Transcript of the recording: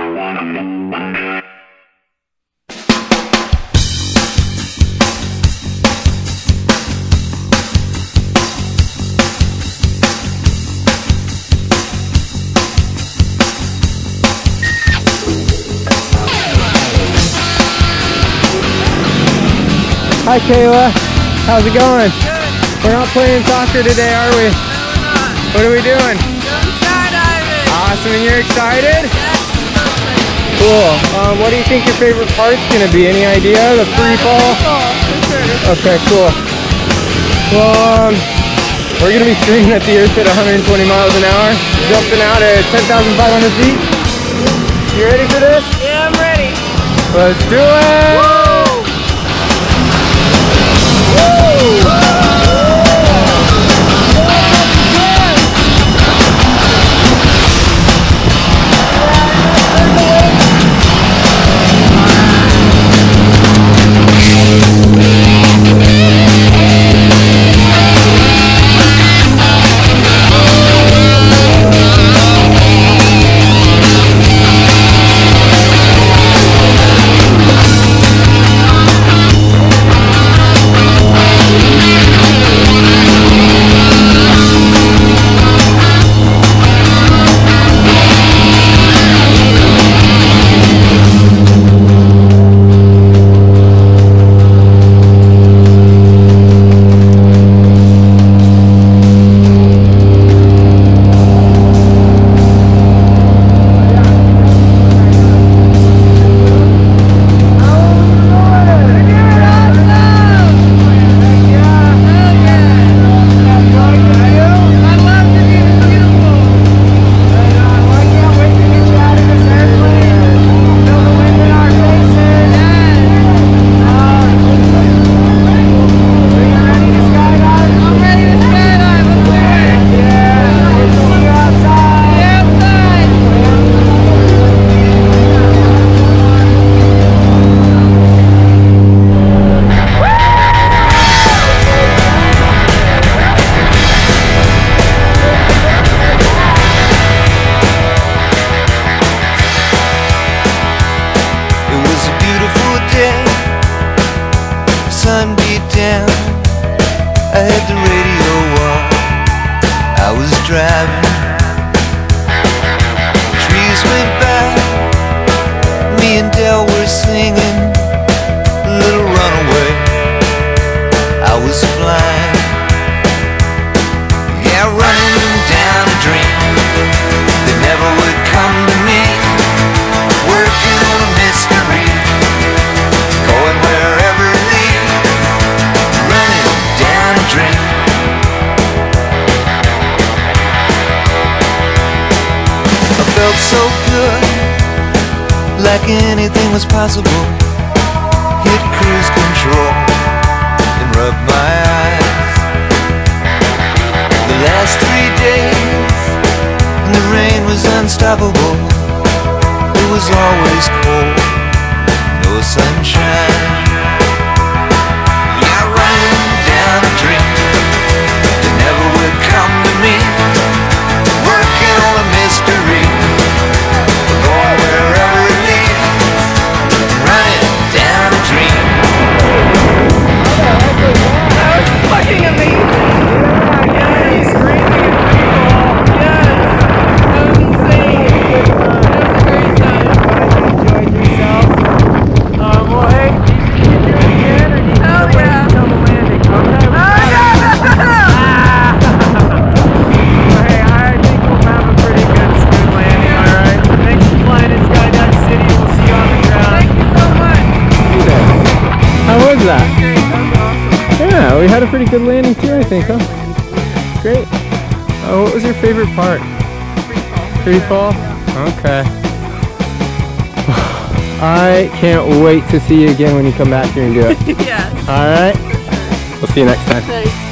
Hi Kayla, how's it going? Good. We're not playing soccer today, are we? No, we're not. What are we doing? Going skydiving. Awesome, and you're excited? Yes, so excited. Cool. What do you think your favorite part's gonna be? Any idea? The free fall? For sure. Okay, cool. Well, we're gonna be screaming at the earth at 120 miles an hour, jumping out at 10,500 feet. You ready for this? Yeah, I'm ready. Let's do it! Woo! Sun beat down, I had the radio on, I was driving. Trees went by, me and Del were singing Little Runaway. I was flying, yeah, running down a dream that never would come to me, working on a mystery, going wherever it leads, running down a dream. I felt so good, like anything was possible. Hit cruise control and rub my eyes. The last 3 days, and the rain was unstoppable. It was always cold, no sunshine. Yeah, running down a dream that never would come to me, working on a mystery, going wherever it leads, running down a dream. That was fucking amazing. Yeah, he's screaming at people. Yes. That was insane. That was a great time. Glad you enjoyed yourself. Well, hey, do you do it again, or do you Hell wait yeah. until the landing? Okay. Oh yeah! Well, hey, I think we'll have a pretty good smooth landing, alright? Thanks for flying in Skydive City. We'll see you on the ground. Thank you so much. How was that? Great. That was awesome. Yeah, we had a pretty good landing too, I think, huh? Great. What was your favorite part? Free fall? Okay. I can't wait to see you again when you come back here and do it. Yes. Alright? We'll see you next time. Thanks.